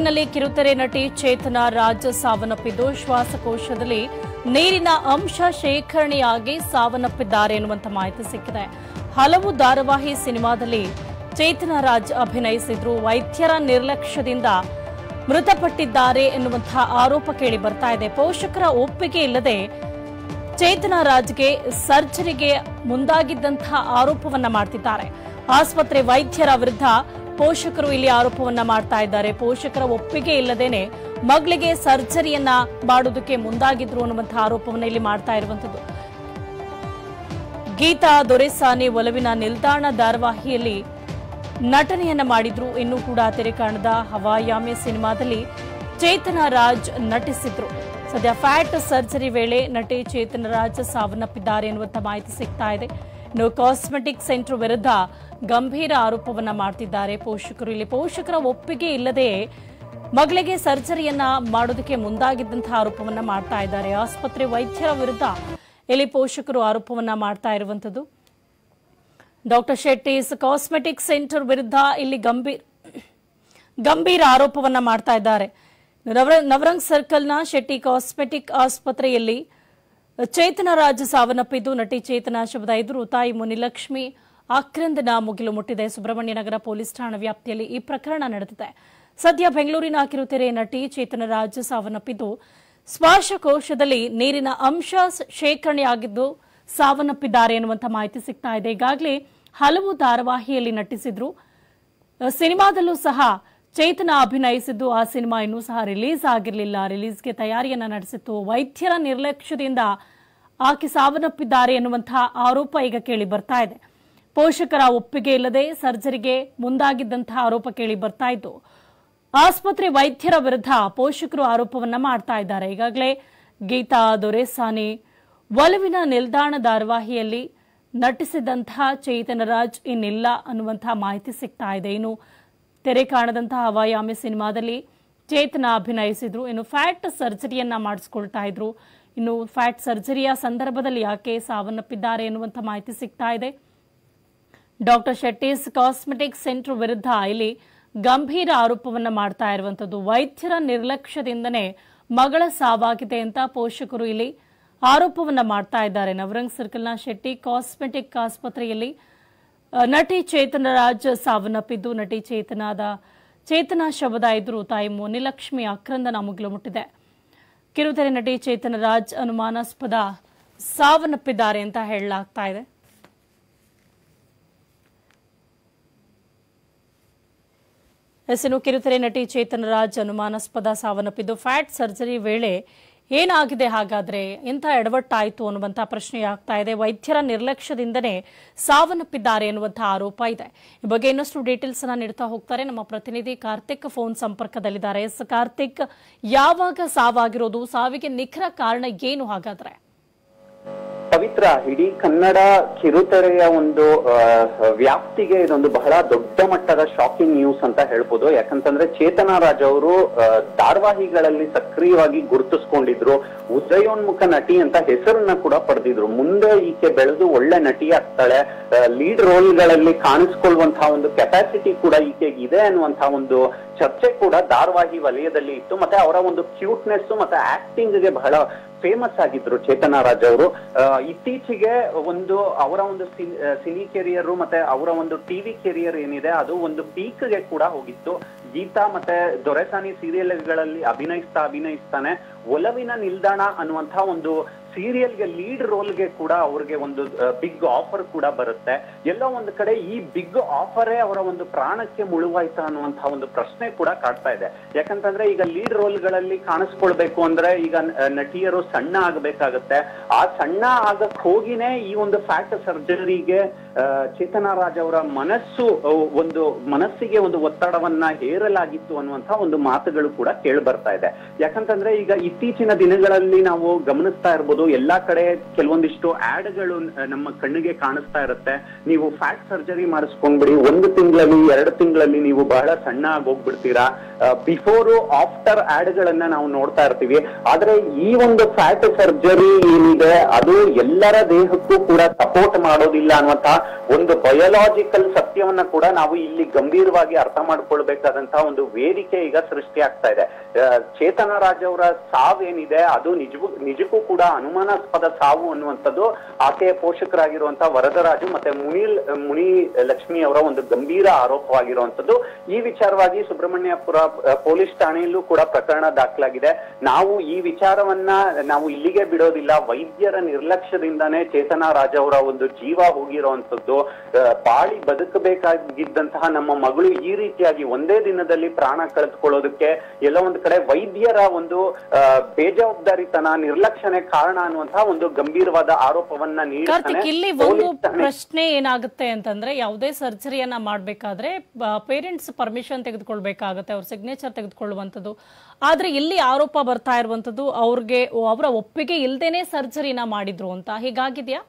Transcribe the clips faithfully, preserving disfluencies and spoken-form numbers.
ಬೆಂಗಳೂರಿನಲ್ಲಿ ಕಿರುತೆರೆ ನಟಿ ಚೇತನಾ ರಾಜ್ ಸಾವನ್ನಪ್ಪಿದ್ದು ಶ್ವಾಸಕೋಶದಲ್ಲಿ ನೀರಿನ ಅಂಶ ಶೇಖರಣೆಯಾಗಿ ಸಾವನ್ನಪ್ಪಿದ್ದಾರೆ ಎನ್ನುವಂತ ಮಾಹಿತಿ ಸಿಕ್ಕಿದೆ. ಹಲವು ಧಾರಾವಾಹಿ ಸಿನಿಮಾದಲ್ಲಿ ಚೇತನಾ ರಾಜ್ ಅಭಿನಯಿಸಿದ್ರು. ವೈದ್ಯರ ನಿರ್ಲಕ್ಷ್ಯದಿಂದ ಮೃತಪಟ್ಟಿದ್ದಾರೆ ಎನ್ನುವಂತಹ ಆರೋಪ ಕೇಳಿ ಬರ್ತಾ ಇದೆ. ಪೋಷಕರ ಒಪ್ಪಿಗೆ ಇಲ್ಲದೆ ಚೇತನಾ ರಾಜ್ಗೆ ಸರ್ಜರಿಗೆ ಮುಂದಾಗಿದ್ದಂತಹ ಆರೋಪವನ್ನ ಮಾಡ್ತಿದ್ದಾರೆ. ಆಸ್ಪತ್ರೆ ವೈದ್ಯರ ವಿರುದ್ಧ ಪೋಷಕರು ಇಲ್ಲಿ ಆರೋಪವನ್ನ ಮಾಡ್ತಾ ಇದ್ದಾರೆ. ಪೋಷಕರ ಒಪ್ಪಿಗೆ ಇಲ್ಲದೇನೆ ಮಗಳಿಗೆ ಸರ್ಜರಿಯನ್ನ ಮಾಡೋದಕ್ಕೆ ಮುಂದಾಗಿದ್ರು ಅನ್ನುವಂತಹ ಆರೋಪವನ್ನ ಇಲ್ಲಿ ಮಾಡ್ತಾ ಇರುವಂತದ್ದು. ಗೀತಾ ದೊರೆಸಾನಿ ಒಲವಿನ ನಿಲ್ದಾಣ ಧಾರಾವಾಹಿಯಲ್ಲಿ ನಟನೆಯನ್ನ ಮಾಡಿದ್ರು. ಇನ್ನೂ ಕೂಡ ತೆರೆ ಕಾಣದ ಹವಾಯಾಮೆ ಸಿನಿಮಾದಲ್ಲಿ ಚೇತನಾ ರಾಜ್ ನಟಿಸಿದ್ರು. ಸದ್ಯ ಫ್ಯಾಟ್ ಸರ್ಜರಿ ವೇಳೆ ನಟಿ ಚೇತನಾ ರಾಜ್ ಸಾವನ್ನಪ್ಪಿದ್ದಾರೆ ಎನ್ನುವಂತ ಮಾಹಿತಿ ಸಿಗ್ತಾ ಇದೆ. ಇನ್ನು ಕಾಸ್ಮೆಟಿಕ್ ಸೆಂಟರ್ ವಿರುದ್ಧ ಗಂಭೀರ ಆರೋಪವನ್ನ ಮಾಡ್ತಿದ್ದಾರೆ ಪೋಷಕರು. ಇಲ್ಲಿ ಪೋಷಕರ ಒಪ್ಪಿಗೆ ಇಲ್ಲದೆ ಮಗಳಿಗೆ ಸರ್ಜರಿಯನ್ನ ಮಾಡೋದಕ್ಕೆ ಮುಂದಾಗಿದ್ದಂತಹ ಆರೋಪವನ್ನ ಮಾಡ್ತಾ ಇದ್ದಾರೆ. ಆಸ್ಪತ್ರೆ ವೈದ್ಯರ ವಿರುದ್ಧ ಇಲ್ಲಿ ಪೋಷಕರು ಆರೋಪವನ್ನ ಮಾಡ್ತಾ ಇರುವಂತದ್ದು. ಡಾಕ್ಟರ್ ಶೆಟ್ಟಿಸ್ ಕಾಸ್ಮೆಟಿಕ್ ಸೆಂಟರ್ ವಿರುದ್ಧ ಇಲ್ಲಿ ಗಂಭೀರ ಗಂಭೀರ ಆರೋಪವನ್ನ ಮಾಡ್ತಾ ಇದ್ದಾರೆ. ನವರಂಗ್ ಸರ್ಕಲ್ನ ಶೆಟ್ಟಿ ಕಾಸ್ಮೆಟಿಕ್ ಆಸ್ಪತ್ರೆಯಲ್ಲಿ ಚೇತನಾ ರಾಜ್ ಸಾವನ್ನಪ್ಪಿದ್ದು ನಟಿ ಚೇತನಾ ಶಬ್ದ ಎದುರು ತಾಯಿ ಮುನಿಲಕ್ಷ್ಮಿ ಆಕ್ರಂದನ ಮುಗಿಲು ಮುಟ್ಟಿದೆ. ಸುಬ್ರಹ್ಮಣ್ಯ ನಗರ ಪೊಲೀಸ್ ಠಾಣಾ ವ್ಯಾಪ್ತಿಯಲ್ಲಿ ಈ ಪ್ರಕರಣ ನಡೆದಿದೆ. ಸದ್ಯ ಬೆಂಗಳೂರಿನ ಕಿರುತೆರೆ ನಟಿ ಚೇತನಾ ರಾಜ್ ಸಾವನ್ನಪ್ಪಿದ್ದು ಶ್ವಾಸಕೋಶದಲ್ಲಿ ನೀರಿನ ಅಂಶ ಶೇಖರಣೆಯಾಗಿದ್ದು ಸಾವನ್ನಪ್ಪಿದ್ದಾರೆ ಎನ್ನುವಂತ ಮಾಹಿತಿ ಸಿಗ್ತಾ ಇದೆ. ಈಗಾಗಲೇ ಹಲವು ಧಾರಾವಾಹಿಯಲ್ಲಿ ನಟಿಸಿದ್ರು. ಸಿನಿಮಾದಲ್ಲೂ ಸಹ ಚೇತನಾ ಅಭಿನಯಿಸಿದ್ದು. ಆ ಸಿನಿಮಾ ಇನ್ನೂ ಸಹ ರಿಲೀಸ್ ಆಗಿರಲಿಲ್ಲ. ರಿಲೀಸ್ಗೆ ತಯಾರಿಯನ್ನ ನಡೆಸಿತ್ತು. ವೈದ್ಯರ ನಿರ್ಲಕ್ಷ್ಯದಿಂದ ಆಕೆ ಸಾವನ್ನಪ್ಪಿದ್ದಾರೆ ಎನ್ನುವಂತಹ ಆರೋಪ ಈಗ ಕೇಳಿ ಬರ್ತಾ ಇದೆ. ಪೋಷಕರ ಒಪ್ಪಿಗೆ ಇಲ್ಲದೆ ಸರ್ಜರಿಗೆ ಮುಂದಾಗಿದ್ದಂತಹ ಆರೋಪ ಕೇಳಿ ಬರ್ತಾ ಇದ್ದು ಆಸ್ಪತ್ರೆ ವೈದ್ಯರ ವಿರುದ್ಧ ಪೋಷಕರು ಆರೋಪವನ್ನ ಮಾಡ್ತಾ ಇದ್ದಾರೆ. ಈಗಾಗಲೇ ಗೀತಾ ದೊರೆಸಾನಿ ಒಲವಿನ ನಿಲ್ದಾಣ ಧಾರಾವಾಹಿಯಲ್ಲಿ ನಟಿಸಿದಂತಹ ಚೇತನಾ ರಾಜ್ ಇನ್ನಿಲ್ಲ ಅನ್ನುವಂತಹ ಮಾಹಿತಿ ಸಿಗ್ತಾ ಇದೆ. ಇನ್ನು ತೆರೆ ಕಾಣದಂತಹ ಹವಾಯಾಮೆ ಸಿನಿಮಾದಲ್ಲಿ ಚೇತನಾ ಅಭಿನಯಿಸಿದ್ರು. ಇನ್ನು ಫ್ಯಾಟ್ ಸರ್ಜರಿಯನ್ನ ಮಾಡಿಸ್ಕೊಳ್ತಾ ಇದ್ರು. ಇನ್ನು ಫ್ಯಾಟ್ ಸರ್ಜರಿಯ ಸಂದರ್ಭದಲ್ಲಿ ಯಾಕೆ ಸಾವನ್ನಪ್ಪಿದ್ದಾರೆ ಎನ್ನುವಂತ ಮಾಹಿತಿ ಸಿಗ್ತಾ ಇದೆ. ಡಾಕ್ಟರ್ ಶೆಟ್ಟಿಸ್ ಕಾಸ್ಮೆಟಿಕ್ ಸೆಂಟರ್ ವಿರುದ್ಧ ಇಲ್ಲಿ ಗಂಭೀರ ಆರೋಪವನ್ನ ಮಾಡ್ತಾ ಇರುವಂತದ್ದು. ವೈದ್ಯರ ನಿರ್ಲಕ್ಷ್ಯದಿಂದನೇ ಮಗಳ ಸಾವಾಗಿದೆ ಅಂತ ಪೋಷಕರು ಇಲ್ಲಿ ಆರೋಪವನ್ನ ಮಾಡ್ತಾ ಇದ್ದಾರೆ. ನವರಂಗ್ ಸರ್ಕಲ್ನ ಶೆಟ್ಟಿ ಕಾಸ್ಮೆಟಿಕ್ ಆಸ್ಪತ್ರೆಯಲ್ಲಿ ನಟಿ ಚೇತನಾ ರಾಜ್ ಸಾವನ್ನಪ್ಪಿದ್ದು ನಟಿ ಚೇತನಾದ ಚೇತನಾ ಶವದ ಎದುರು ತಾಯಿ ಮುನಿಲಕ್ಷ್ಮಿ ಆಕ್ರಂದನ ಮುಗಿಲು ಮುಟ್ಟಿದೆ. ಕಿರುತೆರೆ ನಟಿ ಚೇತನಾ ರಾಜ್ ಅನುಮಾನಾಸ್ಪದ ಸಾವನ್ನಪ್ಪಿದ್ದಾರೆ ಅಂತ ಹೇಳಲಾಗ್ತಾ ಇದೆ. ಹೆಸರು ಕಿರುತೆರೆ ನಟಿ ಚೇತನಾ ರಾಜ್ ಅನುಮಾನಾಸ್ಪದ ಸಾವನ್ನಪ್ಪಿದ್ದು ಫ್ಯಾಟ್ ಸರ್ಜರಿ ವೇಳೆ ಏನಾಗಿದೆ, ಹಾಗಾದ್ರೆ ಎಂಥ ಎಡವಟ್ಟಾಯಿತು ಅನ್ನುವಂತಹ ಪ್ರಶ್ನೆ ಆಗ್ತಾ ಇದೆ. ವೈದ್ಯರ ನಿರ್ಲಕ್ಷ್ಯದಿಂದನೇ ಸಾವನ್ನಪ್ಪಿದ್ದಾರೆ ಎನ್ನುವಂತಹ ಆರೋಪ ಇದೆ. ಈ ಬಗ್ಗೆ ಇನ್ನಷ್ಟು ಡೀಟೇಲ್ಸ್ ಅನ್ನ ನೀಡ್ತಾ ಹೋಗ್ತಾರೆ ನಮ್ಮ ಪ್ರತಿನಿಧಿ ಕಾರ್ತಿಕ್. ಫೋನ್ ಸಂಪರ್ಕದಲ್ಲಿದ್ದಾರೆ. ಎಸ್ ಕಾರ್ತಿಕ್, ಯಾವಾಗ ಸಾವಾಗಿರೋದು, ಸಾವಿಗೆ ನಿಖರ ಕಾರಣ ಏನು ಹಾಗಾದ್ರೆ? ಪವಿತ್ರ, ಇಡೀ ಕನ್ನಡ ಕಿರುತೆರೆಯ ಒಂದು ವ್ಯಾಪ್ತಿಗೆ ಇದೊಂದು ಬಹಳ ದೊಡ್ಡ ಮಟ್ಟದ ಶಾಕಿಂಗ್ ನ್ಯೂಸ್ ಅಂತ ಹೇಳ್ಬೋದು. ಯಾಕಂತಂದ್ರೆ ಚೇತನಾ ರಾಜ್ ಅವರು ಧಾರಾವಾಹಿಗಳಲ್ಲಿ ಸಕ್ರಿಯವಾಗಿ ಗುರುತಿಸ್ಕೊಂಡಿದ್ರು. ಉದಯೋನ್ಮುಖ ನಟಿ ಅಂತ ಹೆಸರನ್ನ ಕೂಡ ಪಡೆದಿದ್ರು. ಮುಂದೆ ಈಕೆ ಬೆಳೆದು ಒಳ್ಳೆ ನಟಿ ಆಗ್ತಾಳೆ, ಲೀಡ್ ರೋಲ್ಗಳಲ್ಲಿ ಕಾಣಿಸ್ಕೊಳ್ಳುವಂತಹ ಒಂದು ಕೆಪಾಸಿಟಿ ಕೂಡ ಈಕೆಗೆ ಇದೆ ಅನ್ನುವಂತಹ ಒಂದು ಚರ್ಚೆ ಕೂಡ ಧಾರಾವಾಹಿ ವಲಯದಲ್ಲಿ ಇತ್ತು. ಮತ್ತೆ ಅವರ ಒಂದು ಕ್ಯೂಟ್ನೆಸ್ ಮತ್ತೆ ಆಕ್ಟಿಂಗ್ ಗೆ ಬಹಳ ಫೇಮಸ್ ಆಗಿದ್ರು ಚೇತನಾ ರಾಜ್ ಅವರು. ಇತ್ತೀಚೆಗೆ ಒಂದು ಅವರ ಒಂದು ಸಿನಿ ಕೆರಿಯರ್ ಮತ್ತೆ ಅವರ ಒಂದು ಟಿವಿ ಕೆರಿಯರ್ ಏನಿದೆ ಅದು ಒಂದು ಪೀಕ್ ಗೆ ಕೂಡ ಹೋಗಿತ್ತು. ಗೀತಾ ಮತ್ತೆ ದೊರೆಸಾನಿ ಸೀರಿಯಲ್ಗಳಲ್ಲಿ ಅಭಿನಯಿಸ್ತಾ ಅಭಿನಯಿಸ್ತಾನೆ ಒಲವಿನ ನಿಲ್ದಾಣ ಅನ್ನುವಂತಹ ಒಂದು ಸೀರಿಯಲ್ಗೆ ಲೀಡ್ ರೋಲ್ಗೆ ಕೂಡ ಅವ್ರಿಗೆ ಒಂದು ಬಿಗ್ ಆಫರ್ ಕೂಡ ಬರುತ್ತೆ. ಎಲ್ಲೋ ಒಂದು ಕಡೆ ಈ ಬಿಗ್ ಆಫರೇ ಅವರ ಒಂದು ಪ್ರಾಣಕ್ಕೆ ಮುಳುವಾಯ್ತಾ ಅನ್ನುವಂತಹ ಒಂದು ಪ್ರಶ್ನೆ ಕೂಡ ಕಾಡ್ತಾ ಇದೆ. ಯಾಕಂತಂದ್ರೆ ಈಗ ಲೀಡ್ ರೋಲ್ಗಳಲ್ಲಿ ಕಾಣಿಸ್ಕೊಳ್ಬೇಕು ಅಂದ್ರೆ ಈಗ ನಟಿಯರು ಸಣ್ಣ ಆಗ್ಬೇಕಾಗತ್ತೆ. ಆ ಸಣ್ಣ ಆಗಕ್ ಹೋಗಿನೇ ಈ ಒಂದು ಫ್ಯಾಟ್ ಸರ್ಜರಿಗೆ ಚೇತನಾ ರಾಜ್ ಅವರ ಮನಸ್ಸು ಒಂದು ಮನಸ್ಸಿಗೆ ಒಂದು ಒತ್ತಡವನ್ನ ಹೇರಲಾಗಿತ್ತು ಅನ್ನುವಂತಹ ಒಂದು ಮಾತುಗಳು ಕೂಡ ಕೇಳಿ ಬರ್ತಾ ಇದೆ. ಯಾಕಂತಂದ್ರೆ ಈಗ ಇತ್ತೀಚಿನ ದಿನಗಳಲ್ಲಿ ನಾವು ಗಮನಿಸ್ತಾ ಇರ್ಬೋದು, ಎಲ್ಲಾ ಕಡೆ ಕೆಲವೊಂದಿಷ್ಟು ಆಡ್ ಗಳು ನಮ್ಮ ಕಣ್ಣಿಗೆ ಕಾಣಿಸ್ತಾ ಇರುತ್ತೆ. ನೀವು ಫ್ಯಾಟ್ ಸರ್ಜರಿ ಮಾಡಿಸ್ಕೊಂಡ್ಬಿಡಿ, ಒಂದು ತಿಂಗಳಲ್ಲಿ ಎರಡು ತಿಂಗಳಲ್ಲಿ ನೀವು ಬಹಳ ಸಣ್ಣ ಆಗಿ ಹೋಗ್ಬಿಡ್ತೀರಾ. ಬಿಫೋರ್ ಆಫ್ಟರ್ ಆಡ್ ಗಳನ್ನ ನಾವು ನೋಡ್ತಾ ಇರ್ತೀವಿ. ಆದ್ರೆ ಈ ಒಂದು ಫ್ಯಾಟ್ ಸರ್ಜರಿ ಏನಿದೆ ಅದು ಎಲ್ಲರ ದೇಹಕ್ಕೂ ಕೂಡ ಸಪೋರ್ಟ್ ಮಾಡೋದಿಲ್ಲ ಅನ್ನುವಂತಹ ಒಂದು ಬಯೋಲಾಜಿಕಲ್ ಸತ್ಯವನ್ನ ಕೂಡ ನಾವು ಇಲ್ಲಿ ಗಂಭೀರವಾಗಿ ಅರ್ಥ ಮಾಡ್ಕೊಳ್ಬೇಕಾದಂತಹ ಒಂದು ವೇದಿಕೆ ಈಗ ಸೃಷ್ಟಿ ಆಗ್ತಾ ಇದೆ. ಚೇತನ ರಾಜ್ ಅವರ ಸಾವೇನಿದೆ ಅದು ನಿಜವೂ ನಿಜಕ್ಕೂ ಕೂಡ ಅನುಮಾನಾಸ್ಪದ ಸಾವು ಅನ್ನುವಂಥದ್ದು ಆಕೆಯ ಪೋಷಕರಾಗಿರುವಂತಹ ವರದರಾಜು ಮತ್ತೆ ಮುನಿ ಮುನಿ ಲಕ್ಷ್ಮಿ ಅವರ ಒಂದು ಗಂಭೀರ ಆರೋಪವಾಗಿರುವಂತದ್ದು. ಈ ವಿಚಾರವಾಗಿ ಸುಬ್ರಹ್ಮಣ್ಯಪುರ ಪೊಲೀಸ್ ಠಾಣೆಯಲ್ಲೂ ಕೂಡ ಪ್ರಕರಣ ದಾಖಲಾಗಿದೆ. ನಾವು ಈ ವಿಚಾರವನ್ನ ನಾವು ಇಲ್ಲಿಗೆ ಬಿಡೋದಿಲ್ಲ. ವೈದ್ಯರ ನಿರ್ಲಕ್ಷ್ಯದಿಂದಾನೇ ಚೇತನ ರಾಜ್ ಅವರ ಒಂದು ಜೀವ ಹೋಗಿರುವಂತದ್ದು. ಬಾಳಿ ಬದುಕಬೇಕಾಗಿದ್ದಂತಹ ನಮ್ಮ ಮಗಳು ಈ ರೀತಿಯಾಗಿ ಒಂದೇ ದಿನದಲ್ಲಿ ಪ್ರಾಣ ಕಳೆದುಕೊಳ್ಳೋದಕ್ಕೆ ಎಲ್ಲ ಒಂದು ಕಡೆ ವೈದ್ಯರ ಒಂದು ಬೇಜವಾಬ್ದಾರಿತನ, ನಿರ್ಲಕ್ಷ್ಯನೇ ಕಾರಣ ಅನ್ನುವಂತಹ ಒಂದು ಗಂಭೀರವಾದ ಆರೋಪವನ್ನ ನೀಡ್ತಾನೆ. ಇಲ್ಲಿ ಒಂದು ಪ್ರಶ್ನೆ ಏನಾಗುತ್ತೆ ಅಂತಂದ್ರೆ, ಯಾವುದೇ ಸರ್ಜರಿಯನ್ನ ಮಾಡ್ಬೇಕಾದ್ರೆ ಪೇರೆಂಟ್ಸ್ ಪರ್ಮಿಷನ್ ತೆಗೆದುಕೊಳ್ಬೇಕಾಗತ್ತೆ, ಅವ್ರ ಸಿಗ್ನೇಚರ್ ತೆಗೆದುಕೊಳ್ಳುವಂಥದ್ದು. ಆದ್ರೆ ಇಲ್ಲಿ ಆರೋಪ ಬರ್ತಾ ಇರುವಂತದ್ದು ಅವ್ರಿಗೆ ಅವರ ಒಪ್ಪಿಗೆ ಇಲ್ದೇನೆ ಸರ್ಜರಿನ ಮಾಡಿದ್ರು ಅಂತ. ಹೀಗಾಗಿದ್ಯಾ?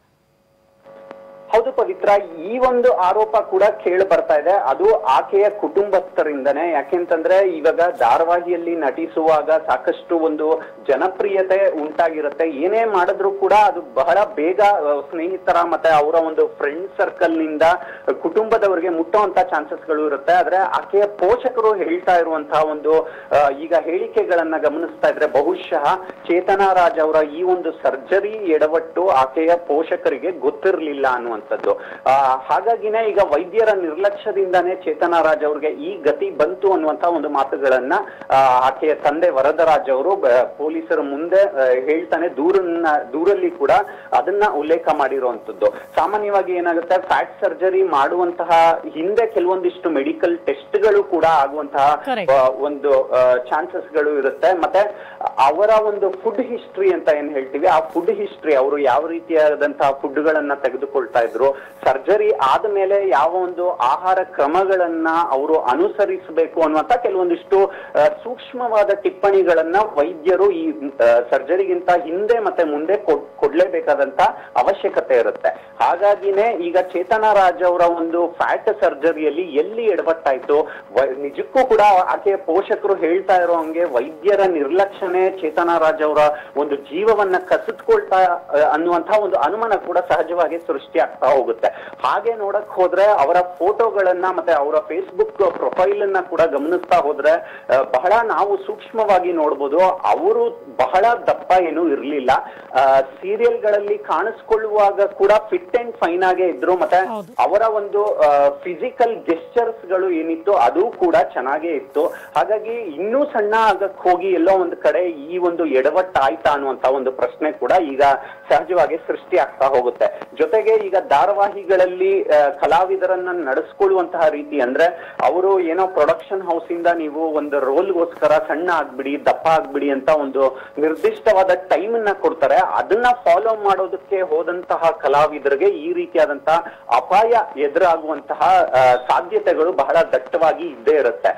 ಹೌದು ಪವಿತ್ರ, ಈ ಒಂದು ಆರೋಪ ಕೂಡ ಕೇಳಿ ಬರ್ತಾ ಇದೆ. ಅದು ಆಕೆಯ ಕುಟುಂಬಸ್ಥರಿಂದನೇ. ಯಾಕೆಂತಂದ್ರೆ ಇವಾಗ ಧಾರಾವಾಹಿಯಲ್ಲಿ ನಟಿಸುವಾಗ ಸಾಕಷ್ಟು ಒಂದು ಜನಪ್ರಿಯತೆ ಉಂಟಾಗಿರುತ್ತೆ. ಏನೇ ಮಾಡಿದ್ರು ಕೂಡ ಅದು ಬಹಳ ಬೇಗ ಸ್ನೇಹಿತರ ಮತ್ತೆ ಅವರ ಒಂದು ಫ್ರೆಂಡ್ ಸರ್ಕಲ್ ನಿಂದ ಕುಟುಂಬದವರಿಗೆ ಮುಟ್ಟುವಂತ ಚಾನ್ಸಸ್ ಗಳು ಇರುತ್ತೆ. ಆದ್ರೆ ಆಕೆಯ ಪೋಷಕರು ಹೇಳ್ತಾ ಇರುವಂತಹ ಒಂದು ಈಗ ಹೇಳಿಕೆಗಳನ್ನ ಗಮನಿಸ್ತಾ ಇದ್ರೆ ಬಹುಶಃ ಚೇತನ ರಾಜ್ ಅವರ ಈ ಒಂದು ಸರ್ಜರಿ ಎಡವಟ್ಟು ಆಕೆಯ ಪೋಷಕರಿಗೆ ಗೊತ್ತಿರಲಿಲ್ಲ ಅನ್ನುವಂಥದ್ದು. ಆ ಹಾಗಾಗಿನೇ ಈಗ ವೈದ್ಯರ ನಿರ್ಲಕ್ಷ್ಯದಿಂದಾನೇ ಚೇತನ ರಾಜ್ ಅವ್ರಿಗೆ ಈ ಗತಿ ಬಂತು ಅನ್ನುವಂತ ಒಂದು ಮಾತುಗಳನ್ನ ಆಕೆಯ ತಂದೆ ವರದರಾಜ್ ಅವರು ಪೊಲೀಸರ ಮುಂದೆ ಹೇಳ್ತಾನೆ. ದೂರನ್ನ ದೂರಲ್ಲಿ ಕೂಡ ಅದನ್ನ ಉಲ್ಲೇಖ ಮಾಡಿರುವಂತದ್ದು. ಸಾಮಾನ್ಯವಾಗಿ ಏನಾಗುತ್ತೆ, ಫ್ಯಾಟ್ ಸರ್ಜರಿ ಮಾಡುವಂತಹ ಹಿಂದೆ ಕೆಲವೊಂದಿಷ್ಟು ಮೆಡಿಕಲ್ ಟೆಸ್ಟ್ ಗಳು ಕೂಡ ಆಗುವಂತಹ ಒಂದು ಚಾನ್ಸಸ್ ಗಳು ಇರುತ್ತೆ. ಮತ್ತೆ ಅವರ ಒಂದು ಫುಡ್ ಹಿಸ್ಟ್ರಿ ಅಂತ ಏನ್ ಹೇಳ್ತೀವಿ, ಆ ಫುಡ್ ಹಿಸ್ಟ್ರಿ, ಅವರು ಯಾವ ರೀತಿಯಾದಂತಹ ಫುಡ್ ಗಳನ್ನ ತೆಗೆದುಕೊಳ್ತಾ ಇದ್ರು, ಸರ್ಜರಿ ಆದ್ಮೇಲೆ ಯಾವ ಒಂದು ಆಹಾರ ಕ್ರಮಗಳನ್ನ ಅವರು ಅನುಸರಿಸಬೇಕು ಅನ್ನುವಂತ ಕೆಲವೊಂದಿಷ್ಟು ಸೂಕ್ಷ್ಮವಾದ ಟಿಪ್ಪಣಿಗಳನ್ನ ವೈದ್ಯರು ಈ ಸರ್ಜರಿಗಿಂತ ಹಿಂದೆ ಮತ್ತೆ ಮುಂದೆ ಕೊಡ್ಲೇಬೇಕಾದಂತ ಅವಶ್ಯಕತೆ ಇರುತ್ತೆ. ಹಾಗಾಗಿನೇ ಈಗ ಚೇತನ ರಾಜ್ ಅವರ ಒಂದು ಫ್ಯಾಟ್ ಸರ್ಜರಿಯಲ್ಲಿ ಎಲ್ಲಿ ಎಡವಟ್ಟಾಯ್ತು, ನಿಜಕ್ಕೂ ಕೂಡ ಆಕೆಯ ಪೋಷಕರು ಹೇಳ್ತಾ ಇರೋ ಹಂಗೆ ವೈದ್ಯರ ನಿರ್ಲಕ್ಷ್ಯನೇ ಚೇತನ ರಾಜ್ ಅವರ ಒಂದು ಜೀವವನ್ನ ಕಸಿದ್ಕೊಳ್ತಾ ಅನ್ನುವಂತಹ ಒಂದು ಅನುಮಾನ ಕೂಡ ಸಹಜವಾಗಿ ಸೃಷ್ಟಿ ಆಗ್ತಾ ಹೋಗುತ್ತೆ. ಹಾಗೆ ನೋಡಕ್ ಹೋದ್ರೆ ಅವರ ಫೋಟೋಗಳನ್ನ ಮತ್ತೆ ಅವರ ಫೇಸ್ಬುಕ್ ಪ್ರೊಫೈಲ್ ಅನ್ನ ಕೂಡ ಗಮನಿಸ್ತಾ ಹೋದ್ರೆ ಬಹಳ ನಾವು ಸೂಕ್ಷ್ಮವಾಗಿ ನೋಡ್ಬೋದು. ಅವರು ಬಹಳ ದಪ್ಪ ಏನು ಇರ್ಲಿಲ್ಲ. ಸೀರಿಯಲ್ ಗಳಲ್ಲಿ ಕಾಣಿಸ್ಕೊಳ್ಳುವಾಗ ಕೂಡ ಫಿಟ್ ಅಂಡ್ ಫೈನ್ ಆಗೇ ಇದ್ರು. ಮತ್ತೆ ಅವರ ಒಂದು ಫಿಸಿಕಲ್ ಗೆಸ್ಚರ್ಸ್ ಗಳು ಏನಿತ್ತು ಅದು ಕೂಡ ಚೆನ್ನಾಗೇ ಇತ್ತು. ಹಾಗಾಗಿ ಇನ್ನೂ ಸಣ್ಣ ಆಗಕ್ ಹೋಗಿ ಎಲ್ಲೋ ಒಂದು ಕಡೆ ಈ ಒಂದು ಎಡವಟ್ಟಾಯ್ತಾ ಅನ್ನುವಂತ ಒಂದು ಪ್ರಶ್ನೆ ಕೂಡ ಈಗ ಸಹಜವಾಗಿ ಸೃಷ್ಟಿ ಆಗ್ತಾ ಹೋಗುತ್ತೆ. ಜೊತೆಗೆ ಈಗ ಧಾರಾವಾಹಿಗಳಲ್ಲಿ ಕಲಾವಿದರನ್ನ ನಡೆಸ್ಕೊಳ್ಳುವಂತಹ ರೀತಿ ಅಂದ್ರೆ, ಅವರು ಏನೋ ಪ್ರೊಡಕ್ಷನ್ ಹೌಸ್ ಇಂದ ನೀವು ಒಂದು ರೋಲ್ಗೋಸ್ಕರ ಸಣ್ಣ ಆಗ್ಬಿಡಿ, ದಪ್ಪ ಆಗ್ಬಿಡಿ ಅಂತ ಒಂದು ನಿರ್ದಿಷ್ಟವಾದ ಟೈಮ್ ಅನ್ನ ಕೊಡ್ತಾರೆ. ಅದನ್ನ ಫಾಲೋ ಮಾಡೋದಕ್ಕೆ ಹೋದಂತಹ ಕಲಾವಿದರಿಗೆ ಈ ರೀತಿಯಾದಂತಹ ಅಪಾಯ ಎದುರಾಗುವಂತಹ ಸಾಧ್ಯತೆಗಳು ಬಹಳ ದಟ್ಟವಾಗಿ ಇದ್ದೇ ಇರುತ್ತೆ.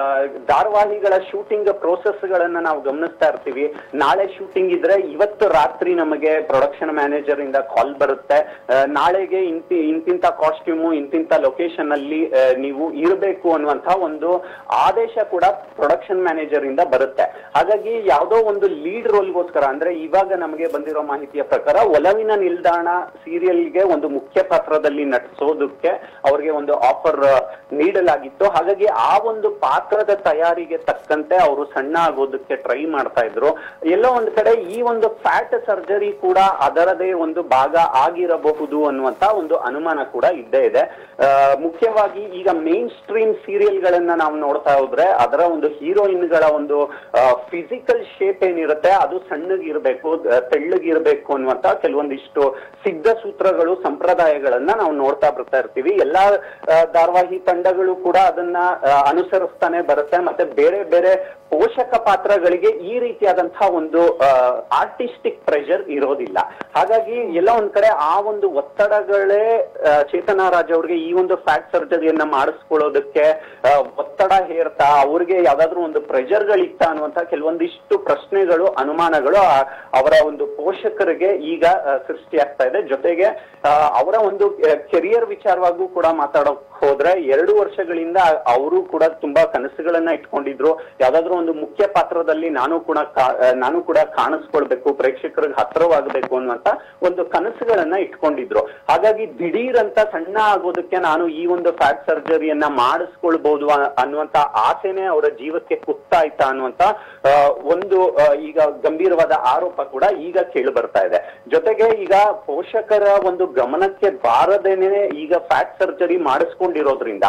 ಧಾರಾವಾಹಿಗಳ ಶೂಟಿಂಗ್ ಪ್ರೋಸೆಸ್ ಗಳನ್ನ ನಾವು ಗಮನಿಸ್ತಾ ಇರ್ತೀವಿ. ನಾಳೆ ಶೂಟಿಂಗ್ ಇದ್ರೆ ಇವತ್ತು ರಾತ್ರಿ ನಮಗೆ ಪ್ರೊಡಕ್ಷನ್ ಮ್ಯಾನೇಜರ್ ಇಂದ ಕಾಲ್ ಬರುತ್ತೆ, ನಾಳೆಗೆ ಇಂತಿ ಇಂತಿಂತ ಕಾಸ್ಟ್ಯೂಮು ಇಂತಿಂತ ಲೊಕೇಶನ್ ಅಲ್ಲಿ ನೀವು ಇರಬೇಕು ಅನ್ನುವಂತಹ ಒಂದು ಆದೇಶ ಕೂಡ ಪ್ರೊಡಕ್ಷನ್ ಮ್ಯಾನೇಜರ್ ಇಂದ ಬರುತ್ತೆ. ಹಾಗಾಗಿ ಯಾವುದೋ ಒಂದು ಲೀಡ್ ರೋಲ್ಗೋಸ್ಕರ ಅಂದ್ರೆ ಇವಾಗ ನಮಗೆ ಬಂದಿರೋ ಮಾಹಿತಿಯ ಪ್ರಕಾರ ಒಲವಿನ ನಿಲ್ದಾಣ ಸೀರಿಯಲ್ಗೆ ಒಂದು ಮುಖ್ಯ ಪಾತ್ರದಲ್ಲಿ ನಟಿಸೋದಕ್ಕೆ ಅವ್ರಿಗೆ ಒಂದು ಆಫರ್ ನೀಡಲಾಗಿತ್ತು. ಹಾಗಾಗಿ ಆ ಒಂದು ಪಾತ್ರದ ತಯಾರಿಗೆ ತಕ್ಕಂತೆ ಅವರು ಸಣ್ಣ ಆಗೋದಕ್ಕೆ ಟ್ರೈ ಮಾಡ್ತಾ ಇದ್ರು. ಎಲ್ಲೋ ಒಂದು ಕಡೆ ಈ ಒಂದು ಫ್ಯಾಟ್ ಸರ್ಜರಿ ಕೂಡ ಅದರದೇ ಒಂದು ಭಾಗ ಆಗಿರಬಹುದು ಅನ್ನುವಂತ ಒಂದು ಅನುಮಾನ ಕೂಡ ಇದ್ದೇ ಇದೆ. ಮುಖ್ಯವಾಗಿ ಈಗ ಮೇನ್ ಸ್ಟ್ರೀಮ್ ಸೀರಿಯಲ್ ಗಳನ್ನ ನಾವು ನೋಡ್ತಾ ಹೋದ್ರೆ ಅದರ ಒಂದು ಹೀರೋಯಿನ್ ಗಳ ಒಂದು ಫಿಸಿಕಲ್ ಶೇಪ್ ಏನಿರುತ್ತೆ ಅದು ಸಣ್ಣಗಿರ್ಬೇಕು, ತೆಳ್ಳಗಿರ್ಬೇಕು ಅನ್ನುವಂತ ಕೆಲವೊಂದಿಷ್ಟು ಸಿದ್ಧ ಸೂತ್ರಗಳು, ಸಂಪ್ರದಾಯಗಳನ್ನ ನಾವು ನೋಡ್ತಾ ಬರ್ತಾ ಇರ್ತೀವಿ. ಎಲ್ಲಾ ಧಾರಾವಾಹಿ ತಂಡಗಳು ಕೂಡ ಅದನ್ನ ಅನುಸರಿಸ್ತಾನೆ ಬರುತ್ತೆ. ಮತ್ತೆ ಬೇರೆ ಬೇರೆ ಪೋಷಕ ಪಾತ್ರಗಳಿಗೆ ಈ ರೀತಿಯಾದಂತಹ ಒಂದು ಆರ್ಟಿಸ್ಟಿಕ್ ಪ್ರೆಷರ್ ಇರೋದಿಲ್ಲ. ಹಾಗಾಗಿ ಎಲ್ಲ ಒಂದ್ ಕಡೆ ಆ ಒಂದು ಒತ್ತಡ ಒತ್ತಡಗಳೇ ಚೇತನಾ ರಾಜ್ ಅವ್ರಿಗೆ ಈ ಒಂದು ಫ್ಯಾಟ್ ಸರ್ಜರಿಯನ್ನ ಮಾಡಿಸ್ಕೊಳ್ಳೋದಕ್ಕೆ ಒತ್ತಡ ಹೇರ್ತಾ ಅವ್ರಿಗೆ ಯಾವ್ದಾದ್ರು ಒಂದು ಪ್ರೆಷರ್ಗಳಿತ್ತ ಅನ್ನುವಂತ ಕೆಲವೊಂದಿಷ್ಟು ಪ್ರಶ್ನೆಗಳು ಅನುಮಾನಗಳು ಅವರ ಒಂದು ಪೋಷಕರಿಗೆ ಈಗ ಸೃಷ್ಟಿಯಾಗ್ತಾ ಇದೆ. ಜೊತೆಗೆ ಅವರ ಒಂದು ಕೆರಿಯರ್ ವಿಚಾರವಾಗೂ ಕೂಡ ಮಾತಾಡೋಕ್ ಹೋದ್ರೆ ಎರಡು ವರ್ಷಗಳಿಂದ ಅವರು ಕೂಡ ತುಂಬಾ ಕನಸುಗಳನ್ನ ಇಟ್ಕೊಂಡಿದ್ರು. ಯಾವ್ದಾದ್ರು ಒಂದು ಮುಖ್ಯ ಪಾತ್ರದಲ್ಲಿ ನಾನು ಕೂಡ ನಾನು ಕೂಡ ಕಾಣಿಸ್ಕೊಳ್ಬೇಕು, ಪ್ರೇಕ್ಷಕರಿಗೆ ಹತ್ರವಾಗಬೇಕು ಅನ್ನುವಂತ ಒಂದು ಕನಸುಗಳನ್ನ ಇಟ್ಕೊಂಡಿದ್ರು. ಹಾಗಾಗಿ ದಿಢೀರ್ ಅಂತ ಸಣ್ಣ ಆಗೋದಕ್ಕೆ ನಾನು ಈ ಒಂದು ಫ್ಯಾಟ್ ಸರ್ಜರಿಯನ್ನ ಮಾಡಿಸ್ಕೊಳ್ಬಹುದು ಅನ್ನುವಂತ ಆಸೆನೆ ಅವರ ಜೀವಕ್ಕೆ ಕುತ್ತಾಯ್ತಾ ಅನ್ನುವಂತ ಒಂದು ಈಗ ಗಂಭೀರವಾದ ಆರೋಪ ಕೂಡ ಈಗ ಕೇಳಿ ಬರ್ತಾ ಇದೆ. ಜೊತೆಗೆ ಈಗ ಪೋಷಕರ ಒಂದು ಗಮನಕ್ಕೆ ಬಾರದೇನೆ ಈಗ ಫ್ಯಾಟ್ ಸರ್ಜರಿ ಮಾಡಿಸ್ಕೊಂಡಿರೋದ್ರಿಂದ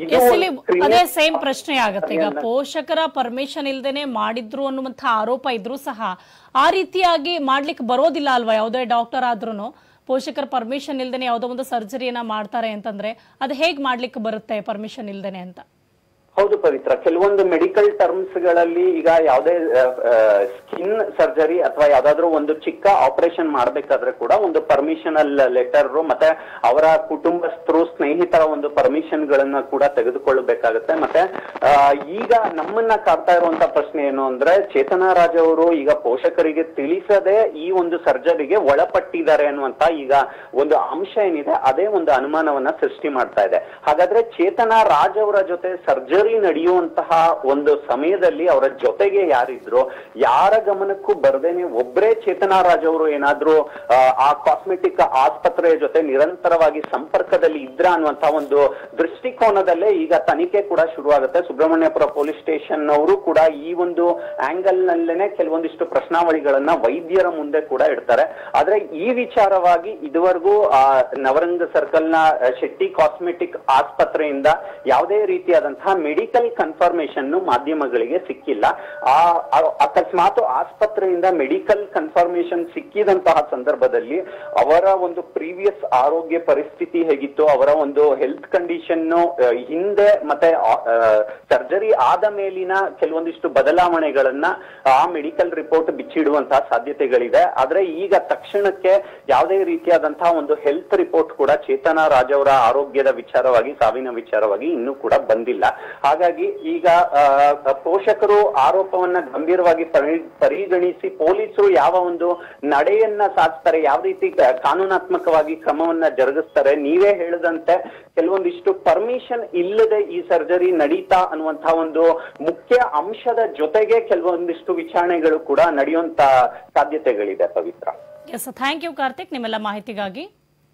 ಅದೇ ಸೇಮ್ ಪ್ರಶ್ನೆ ಆಗತ್ತೆ. ಈಗ ಪೋಷಕರ ಪರ್ಮಿಷನ್ ಇಲ್ದೇನೆ ಮಾಡಿದ್ರು ಅನ್ನುವಂತ ಆರೋಪ ಇದ್ರೂ ಸಹ ಆ ರೀತಿಯಾಗಿ ಮಾಡ್ಲಿಕ್ಕೆ ಬರೋದಿಲ್ಲ ಅಲ್ವಾ? ಯಾವುದೇ ಡಾಕ್ಟರ್ ಆದ್ರೂ ಪೋಷಕರ ಪರ್ಮಿಷನ್ ಇಲ್ದೇನೆ ಯಾವುದೋ ಒಂದು ಸರ್ಜರಿಯನ್ನ ಮಾಡ್ತಾರೆ ಅಂತಂದ್ರೆ ಅದು ಹೇಗ್ ಮಾಡ್ಲಿಕ್ಕೆ ಬರುತ್ತೆ ಪರ್ಮಿಷನ್ ಇಲ್ದೇನೆ ಅಂತ? ಹೌದು ಪವಿತ್ರ, ಕೆಲವೊಂದು ಮೆಡಿಕಲ್ ಟರ್ಮ್ಸ್ ಗಳಲ್ಲಿ ಈಗ ಯಾವುದೇ ಸ್ಕಿನ್ ಸರ್ಜರಿ ಅಥವಾ ಯಾವ್ದಾದ್ರು ಒಂದು ಚಿಕ್ಕ ಆಪರೇಷನ್ ಮಾಡ್ಬೇಕಾದ್ರೆ ಕೂಡ ಒಂದು ಪರ್ಮಿಷನಲ್ ಲೆಟರ್ ಮತ್ತೆ ಅವರ ಕುಟುಂಬಸ್ಥರು ಸ್ನೇಹಿತರ ಒಂದು ಪರ್ಮಿಷನ್ ಗಳನ್ನ ಕೂಡ ತೆಗೆದುಕೊಳ್ಳಬೇಕಾಗತ್ತೆ. ಮತ್ತೆ ಈಗ ನಮ್ಮನ್ನ ಕಾಡ್ತಾ ಇರುವಂತ ಪ್ರಶ್ನೆ ಏನು ಅಂದ್ರೆ, ಚೇತನಾ ರಾಜ್ ಅವರು ಈಗ ಪೋಷಕರಿಗೆ ತಿಳಿಸದೆ ಈ ಒಂದು ಸರ್ಜರಿಗೆ ಒಳಪಟ್ಟಿದ್ದಾರೆ ಅನ್ನುವಂತ ಈಗ ಒಂದು ಅಂಶ ಏನಿದೆ, ಅದೇ ಒಂದು ಅನುಮಾನವನ್ನ ಸೃಷ್ಟಿ ಮಾಡ್ತಾ ಇದೆ. ಹಾಗಾದ್ರೆ ಚೇತನಾ ರಾಜ್ ಅವರ ಜೊತೆ ಸರ್ಜರಿ ನಡೆಯುವಂತಹ ಒಂದು ಸಮಯದಲ್ಲಿ ಅವರ ಜೊತೆಗೆ ಯಾರಿದ್ರು, ಯಾರ ಗಮನಕ್ಕೂ ಬರ್ದೇನೆ ಒಬ್ಬರೇ ಚೇತನಾ ರಾಜ್ ಅವರು ಏನಾದ್ರೂ ಆ ಕಾಸ್ಮೆಟಿಕ್ ಆಸ್ಪತ್ರೆಯ ಜೊತೆ ನಿರಂತರವಾಗಿ ಸಂಪರ್ಕದಲ್ಲಿ ಇದ್ರ ಅನ್ನುವಂತಹ ಒಂದು ದೃಷ್ಟಿಕೋನದಲ್ಲೇ ಈಗ ತನಿಖೆ ಕೂಡ ಶುರುವಾಗುತ್ತೆ. ಸುಬ್ರಹ್ಮಣ್ಯಪುರ ಪೊಲೀಸ್ ಸ್ಟೇಷನ್ ಅವರು ಕೂಡ ಈ ಒಂದು ಆಂಗಲ್ ನಲ್ಲೇನೆ ಕೆಲವೊಂದಿಷ್ಟು ಪ್ರಶ್ನಾವಳಿಗಳನ್ನ ವೈದ್ಯರ ಮುಂದೆ ಕೂಡ ಇಡ್ತಾರೆ. ಆದ್ರೆ ಈ ವಿಚಾರವಾಗಿ ಇದುವರೆಗೂ ಆ ನವರಂಗ ಸರ್ಕಲ್ ನ ಶೆಟ್ಟಿ ಕಾಸ್ಮೆಟಿಕ್ ಆಸ್ಪತ್ರೆಯಿಂದ ಯಾವುದೇ ರೀತಿಯಾದಂತಹ ಮೆಡಿಕಲ್ ಕನ್ಫರ್ಮೇಶನ್ ಮಾಧ್ಯಮಗಳಿಗೆ ಸಿಕ್ಕಿಲ್ಲ. ಆ ಅಕಸ್ಮಾತ್ ಆಸ್ಪತ್ರೆಯಿಂದ ಮೆಡಿಕಲ್ ಕನ್ಫರ್ಮೇಶನ್ ಸಿಕ್ಕಿದಂತಹ ಸಂದರ್ಭದಲ್ಲಿ ಅವರ ಒಂದು ಪ್ರೀವಿಯಸ್ ಆರೋಗ್ಯ ಪರಿಸ್ಥಿತಿ ಹೇಗಿತ್ತು, ಅವರ ಒಂದು ಹೆಲ್ತ್ ಕಂಡೀಷನ್ ಹಿಂದೆ ಮತ್ತೆ ಸರ್ಜರಿ ಆದ ಮೇಲಿನ ಕೆಲವೊಂದಿಷ್ಟು ಬದಲಾವಣೆಗಳನ್ನ ಆ ಮೆಡಿಕಲ್ ರಿಪೋರ್ಟ್ ಬಿಚ್ಚಿಡುವಂತಹ ಸಾಧ್ಯತೆಗಳಿದೆ. ಆದ್ರೆ ಈಗ ತಕ್ಷಣಕ್ಕೆ ಯಾವುದೇ ರೀತಿಯಾದಂತಹ ಒಂದು ಹೆಲ್ತ್ ರಿಪೋರ್ಟ್ ಕೂಡ ಚೇತನಾ ರಾಜ್ ಅವರ ಆರೋಗ್ಯದ ವಿಚಾರವಾಗಿ, ಸಾವಿನ ವಿಚಾರವಾಗಿ ಇನ್ನೂ ಕೂಡ ಬಂದಿಲ್ಲ. ಹಾಗಾಗಿ ಈಗ ಪೋಷಕರು ಆರೋಪವನ್ನ ಗಂಭೀರವಾಗಿ ಪರಿಗಣಿಸಿ ಪೊಲೀಸರು ಯಾವ ಒಂದು ನಡೆಯನ್ನ ಸಾಧಿಸ್ತಾರೆ, ಯಾವ ರೀತಿ ಕಾನೂನಾತ್ಮಕವಾಗಿ ಕ್ರಮವನ್ನ ಜರುಗಿಸ್ತಾರೆ. ನೀವೇ ಹೇಳಿದಂತೆ ಕೆಲವೊಂದಿಷ್ಟು ಪರ್ಮಿಷನ್ ಇಲ್ಲದೆ ಈ ಸರ್ಜರಿ ನಡೀತಾ ಅನ್ನುವಂತಹ ಒಂದು ಮುಖ್ಯ ಅಂಶದ ಜೊತೆಗೆ ಕೆಲವೊಂದಿಷ್ಟು ವಿಚಾರಣೆಗಳು ಕೂಡ ನಡೆಯುವಂತ ಸಾಧ್ಯತೆಗಳಿದೆ. Pavitra, yes, thank you Karthik ನಿಮ್ಮೆಲ್ಲ ಮಾಹಿತಿಗಾಗಿ.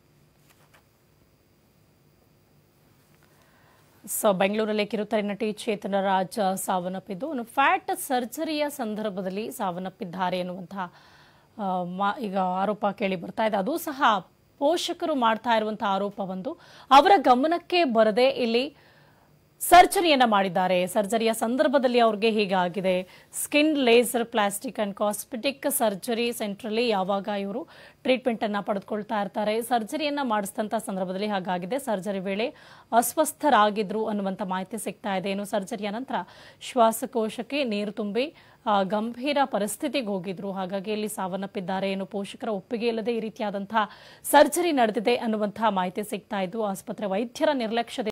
ಸೊ ಬೆಂಗಳೂರಲ್ಲಿ ಕಿರುತೆರೆ ನಟಿ ಚೇತನಾ ರಾಜ್ ಸಾವನ್ನಪ್ಪಿದ್ದು ಫ್ಯಾಟ್ ಸರ್ಜರಿಯ ಸಂದರ್ಭದಲ್ಲಿ ಸಾವನ್ನಪ್ಪಿದ್ದಾರೆ ಎನ್ನುವಂತಹ ಈಗ ಆರೋಪ ಕೇಳಿ ಬರ್ತಾ ಇದೆ. ಅದು ಸಹ ಪೋಷಕರು ಮಾಡ್ತಾ ಇರುವಂತಹ ಆರೋಪ ಒಂದು ಅವರ ಗಮನಕ್ಕೆ ಬರದೆ ಇಲ್ಲಿ ಸರ್ಜರಿಯನ್ನ ಮಾಡಿದ್ದಾರೆ. ಸರ್ಜರಿಯ ಸಂದರ್ಭದಲ್ಲಿ ಅವ್ರಿಗೆ ಹೀಗಾಗಿದೆ. Skin laser plastic and cosmetic surgery ಸೆಂಟ್ರಲ್ಲಿ ಯಾವಾಗ ಇವರು ಟ್ರೀಟ್ಮೆಂಟ್ ಅನ್ನ ಪಡೆದುಕೊಳ್ತಾ ಇರ್ತಾರೆ. ಸರ್ಜರಿಯನ್ನ ಮಾಡಿಸಿದಂತ ಸಂದರ್ಭದಲ್ಲಿ ಹಾಗಾಗಿದೆ. ಸರ್ಜರಿ ವೇಳೆ ಅಸ್ವಸ್ಥರಾಗಿದ್ರು ಅನ್ನುವಂತ ಮಾಹಿತಿ ಸಿಗ್ತಾ ಇದೆ. ಏನು ಸರ್ಜರಿಯ ನಂತರ ಶ್ವಾಸಕೋಶಕ್ಕೆ ನೀರು ತುಂಬಿ ಗಂಭೀರ ಪರಿಸ್ಥಿತಿಗೆ ಹೋಗಿದ್ರು. ಹಾಗಾಗಿ ಇಲ್ಲಿ ಸಾವನ್ನಪ್ಪಿದ್ದಾರೆ. ಏನು ಪೋಷಕರ ಒಪ್ಪಿಗೆ ಇಲ್ಲದೆ ಈ ರೀತಿಯಾದಂತಹ ಸರ್ಜರಿ ನಡೆದಿದೆ ಅನ್ನುವಂತಹ ಮಾಹಿತಿ ಸಿಗ್ತಾ ಇದ್ದು ಆಸ್ಪತ್ರೆ ವೈದ್ಯರ ನಿರ್ಲಕ್ಷ್ಯದಿಂದ